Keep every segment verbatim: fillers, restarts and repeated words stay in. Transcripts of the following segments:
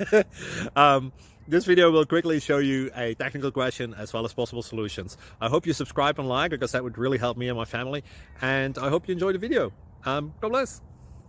um, this video will quickly show you a technical question as well as possible solutions. I hope you subscribe and like, because that would really help me and my family. And I hope you enjoy the video. Um, God bless.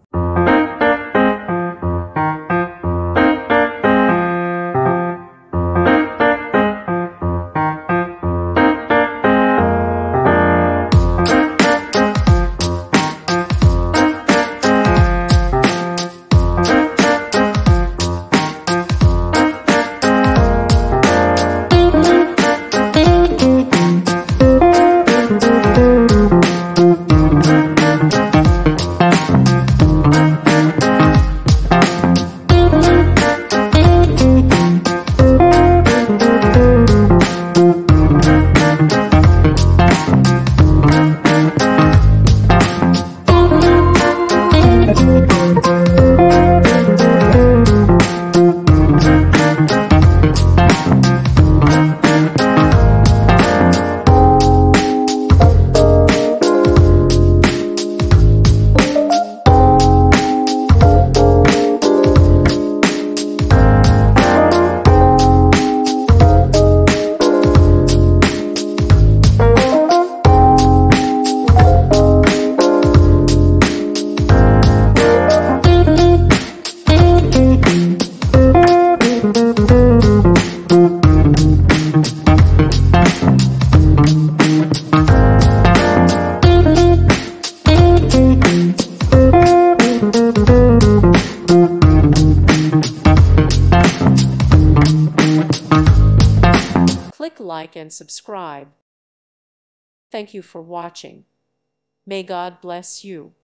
Click like and subscribe. Thank you for watching. May God bless you.